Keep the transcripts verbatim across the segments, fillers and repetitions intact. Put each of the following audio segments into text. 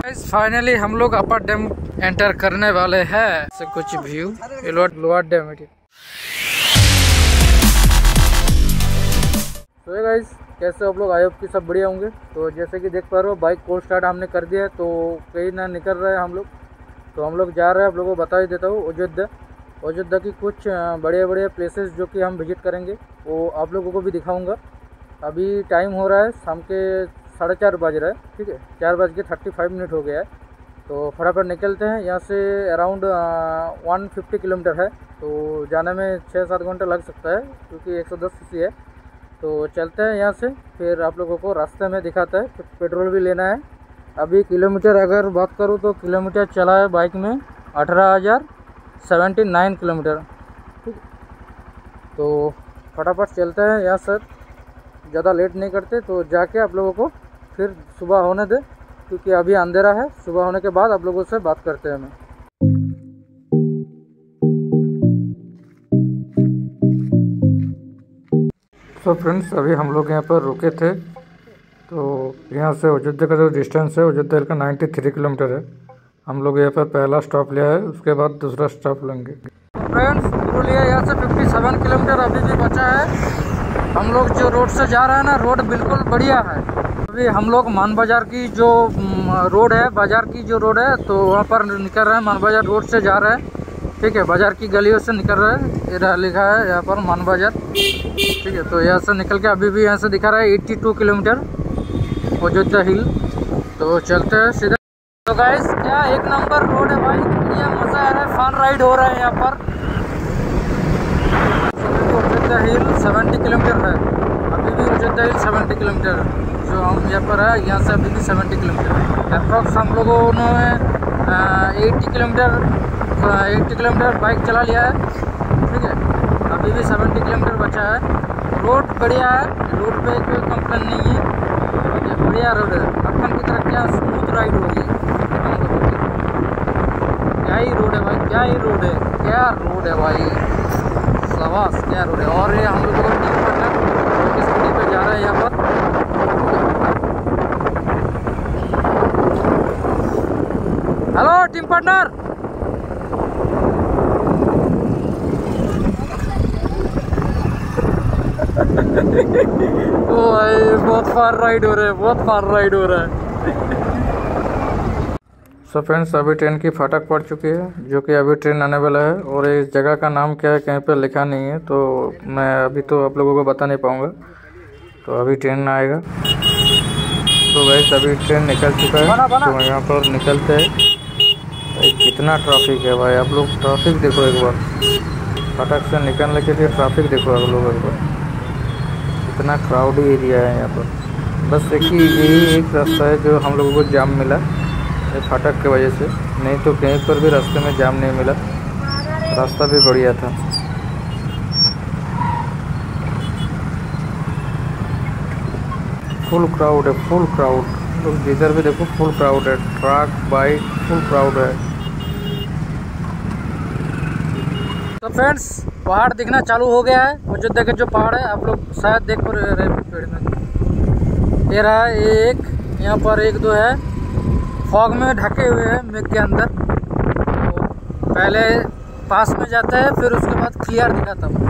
Finally हम लोग अपर dam enter करने वाले हैं। से कुछ व्यू लोअर डैम है। तो गाइस कैसे आप लोग, आई होप कि सब बढ़िया होंगे। तो जैसे कि देख पा रहे हो बाइक कोल्ड स्टार्ट हमने कर दिया है, तो कहीं ना निकल रहे हैं हम लोग। तो हम लोग जा रहे हैं, आप लोगों को बता ही देता हूँ। अयोध्या अयोध्या की कुछ बढ़िया बढ़िया प्लेसेस जो कि हम विजिट करेंगे वो आप लोगों को भी दिखाऊंगा। अभी टाइम हो रहा है शाम के साढ़े चार बज रहा है, ठीक है, चार बज के थर्टी फाइव मिनट हो गया है। तो फटाफट निकलते हैं यहाँ से। अराउंड वन फिफ्टी किलोमीटर है, तो जाने में छः सात घंटा लग सकता है क्योंकि एक सौ दस सी सी है। तो चलते हैं यहाँ से, फिर आप लोगों को रास्ते में दिखाता है। पेट्रोल भी लेना है। अभी किलोमीटर अगर बात करूँ तो किलोमीटर चला है बाइक में अठारह हज़ार सेवेंटी नाइन किलोमीटर, ठीक। तो फटाफट चलते हैं यहाँ से, ज़्यादा लेट नहीं करते। तो जाके आप लोगों को फिर सुबह होने दे, क्योंकि अभी अंधेरा है। सुबह होने के बाद आप लोगों से बात करते हैं। मैं तो फ्रेंड्स अभी हम लोग यहाँ पर रुके थे। तो यहाँ से अयोध्या का जो डिस्टेंस है अयोध्या का तिरानवे किलोमीटर है। हम लोग यहाँ पर पहला स्टॉप लिया है, उसके बाद दूसरा स्टॉप लेंगे। फ्रेंड्स पुरुलिया यहाँ से सत्तावन किलोमीटर अभी भी बचा है। हम लोग जो रोड से जा रहे हैं ना, रोड बिल्कुल बढ़िया है। अभी हम लोग मान बाज़ार की जो रोड है, बाज़ार की जो रोड है, तो वहाँ पर निकल रहे हैं। मान बाज़ार रोड से जा रहे हैं, ठीक है। बाज़ार की गलियों से निकल रहे हैं। ये लिखा है यहाँ पर मान बाज़ार, ठीक है। तो यहाँ से निकल के अभी भी यहाँ से दिखा रहा है बयासी किलोमीटर अयोध्या हिल। तो चलते हैं सीधा। तो गाइस क्या एक नंबर रोड है भाई, बढ़िया मज़ा आ रहा है। फन राइड हो रहा है यहाँ पर। अयोध्या हिल सत्तर किलोमीटर है, अभी भी अयोध्या हिल सत्तर किलोमीटर जो हम यहाँ पर है, यहाँ से अभी भी सत्तर किलोमीटर अप्रॉक्स। हम लोगों ने अस्सी किलोमीटर अस्सी किलोमीटर बाइक चला लिया है, ठीक है। अभी भी सत्तर किलोमीटर बचा है। रोड बढ़िया है, रोड पे कोई कंप्लेन नहीं है, बढ़िया रोड है। अपन की तरफ क्या स्मूथ राइड होगी। क्या ही रोड है भाई, क्या ही रोड है, क्या रोड है भाई, सवास क्या रोड है। और ये हम लोगों को टीम पार्टनर किस स्पीड पे जा रहा है यहाँ पर। Hello team partner. ओ भाई बहुत फार राइड हो रहा है, बहुत फार राइड हो रहा है। सो फ्रेंड्स अभी ट्रेन की फाटक पड़ चुकी है, जो कि अभी ट्रेन आने वाला है। और इस जगह का नाम क्या है कहीं पे लिखा नहीं है, तो मैं अभी तो आप लोगों को बता नहीं पाऊँगा। तो अभी ट्रेन आएगा। तो गाइस अभी ट्रेन निकल चुका है, तो यहाँ पर निकलते हैं। भाई कितना ट्रैफिक है भाई, आप लोग ट्रैफिक देखो एक बार। फाटक से निकलने के लिए ट्रैफिक देखो आप लोग एक बार, इतना क्राउडी एरिया है यहाँ पर। बस एक ही यही एक रास्ता है जो हम लोगों को जाम मिला फाटक की वजह से, नहीं तो कहीं पर भी रास्ते में जाम नहीं मिला। रास्ता भी बढ़िया था। फुल क्राउड है, फुल क्राउड। लोग जिधर भी देखो फुल क्राउड है, ट्रक बाइक फुल क्राउड है। तो फ्रेंड्स पहाड़ दिखना चालू हो गया है। अयोध्या के जो पहाड़ है आप लोग शायद देख पा रहे हैं। ये रहा एक, यहाँ पर एक दो है, फॉग में ढके हुए हैं मेघ के अंदर। तो पहले पास में जाता है, फिर उसके बाद क्लियर दिखाता हूँ।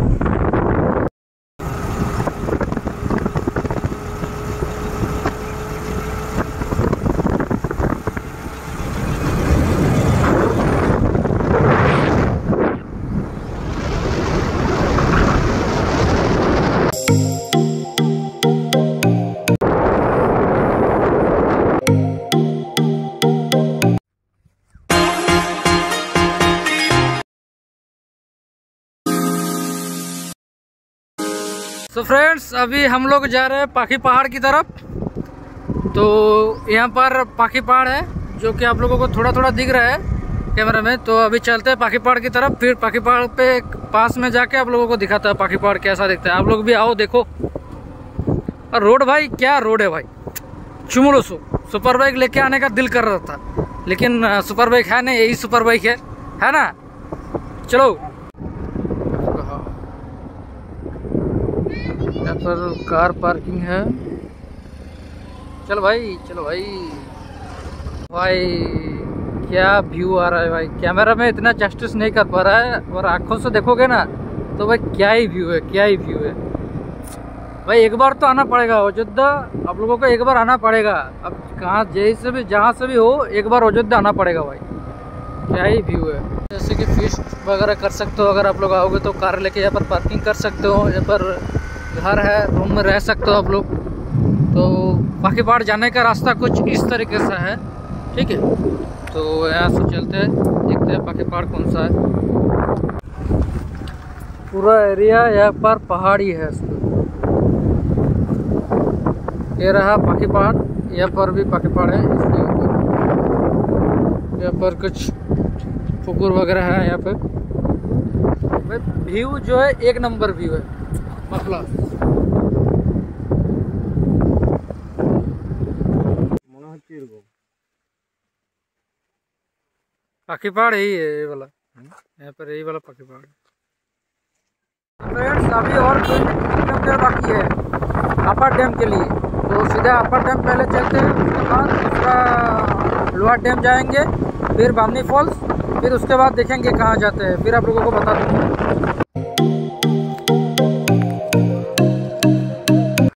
तो फ्रेंड्स अभी हम लोग जा रहे हैं पाखी पहाड़ की तरफ। तो यहाँ पर पाखी पहाड़ है, जो कि आप लोगों को थोड़ा थोड़ा दिख रहा है कैमरा में। तो अभी चलते हैं पाखी पहाड़ की तरफ, फिर पाखी पहाड़ पे पास में जाके आप लोगों को दिखाता है पाखी पहाड़ कैसा दिखता है। आप लोग भी आओ देखो। और रोड भाई क्या रोड है भाई, चुमलो सो सुपर बाइक लेके आने का दिल कर रहा था, लेकिन सुपर बाइक है नहीं, यही सुपर बाइक है है ना। चलो यहाँ पर कार पार्किंग है। चलो भाई चलो भाई। भाई क्या व्यू आ रहा है भाई, कैमरा में इतना जस्टिस नहीं कर पा रहा है, और आंखों से देखोगे ना तो भाई क्या ही व्यू है, क्या ही व्यू है भाई। एक बार तो आना पड़ेगा अयोध्या, आप लोगों को एक बार आना पड़ेगा। अब कहाँ जैसे भी जहाँ से भी हो, एक बार अयोध्या आना पड़ेगा भाई, क्या ही व्यू है। जैसे कि फीस्ट वगैरह कर सकते हो, अगर आप लोग आओगे तो कार लेके यहाँ पर पार्किंग कर सकते हो, यहाँ पर घर है, रूम में रह सकते हो आप लोग। तो पाखी पहाड़ जाने का रास्ता कुछ इस तरीके से है, ठीक है। तो यहाँ से चलते हैं, देखते हैं पाखी पहाड़ कौन सा है। पूरा एरिया यहाँ पर पहाड़ी है, ये रहा पाखी पहाड़, यहाँ पर भी पाखी पहाड़ है। इसके ऊपर यहाँ पर कुछ पुकुर वगैरह है। यहाँ पे व्यू जो है एक नंबर व्यू है मतलब। पाखी पहाड़ यही है, ये वाला, यहाँ पर यही वाला पाखी पहाड़। फ्रेंड्स अभी और कोई किलोमीटर बाकी है अपर डैम के लिए, तो सीधा अपर डैम पहले चलते हैं, उसके बाद दूसरा लोअर डैम जाएंगे, फिर बामनी फॉल्स, फिर उसके बाद देखेंगे कहाँ जाते हैं, फिर आप लोगों को बता दूँगा।